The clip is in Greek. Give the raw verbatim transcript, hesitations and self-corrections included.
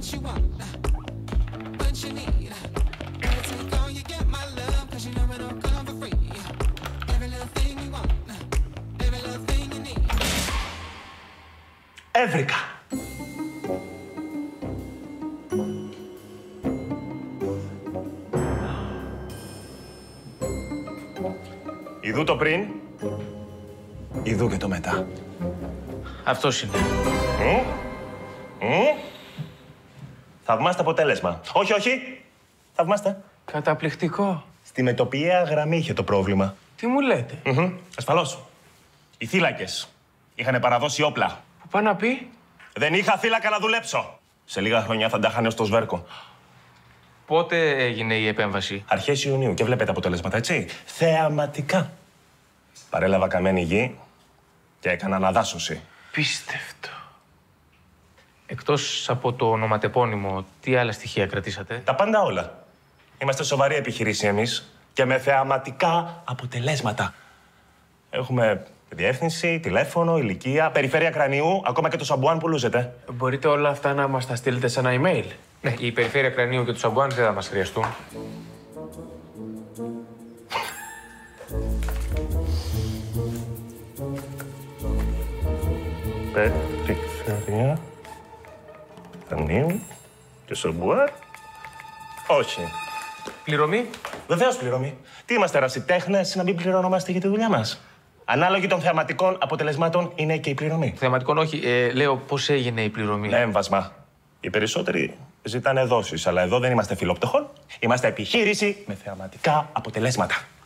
Έβρικα. Ιδού το πριν, ιδού και το μετά. Αυτός είναι. Mm. Mm. Θαυμάστε αποτέλεσμα. Όχι, όχι. Θαυμάστε. Καταπληκτικό. Στη μετοπιαία γραμμή είχε το πρόβλημα. Τι μου λέτε. Mm-hmm. Ασφαλώς. Οι θύλακες είχαν παραδώσει όπλα. Που πάει να πει. Δεν είχα θύλακα να δουλέψω. Σε λίγα χρονιά θα τα χάνε ως το σβέρκο. Πότε έγινε η επέμβαση? Αρχές Ιουνίου και βλέπετε αποτελέσματα, έτσι. Θεαματικά. Παρέλαβα καμένη γη και έκανα αναδάσωση. Πίστευτο. Εκτός από το ονοματεπώνυμο, τι άλλα στοιχεία κρατήσατε? Τα πάντα όλα. Είμαστε σοβαρή επιχειρήση εμείς και με θεαματικά αποτελέσματα. Έχουμε διεύθυνση, τηλέφωνο, ηλικία, περιφέρεια κρανίου, ακόμα και το σαμπουάν που λούζετε. Μπορείτε όλα αυτά να μας τα στείλετε σε ένα email? Ναι, η περιφέρεια κρανίου και το σαμπουάν δεν θα μας χρειαστούν. Περιφέρεια κρανίου και σαμπουάν. Όχι. Πληρωμή? Βεβαίως πληρωμή. Τι είμαστε, ερασιτέχνες, να μην πληρωνόμαστε για τη δουλειά μας. Ανάλογη των θεαματικών αποτελεσμάτων είναι και η πληρωμή. Θεαματικών όχι. Ε, λέω πώς έγινε η πληρωμή. Έμβασμα. Οι περισσότεροι ζητάνε δόσεις, αλλά εδώ δεν είμαστε φιλοπτωχών. Είμαστε επιχείρηση με θεαματικά αποτελέσματα.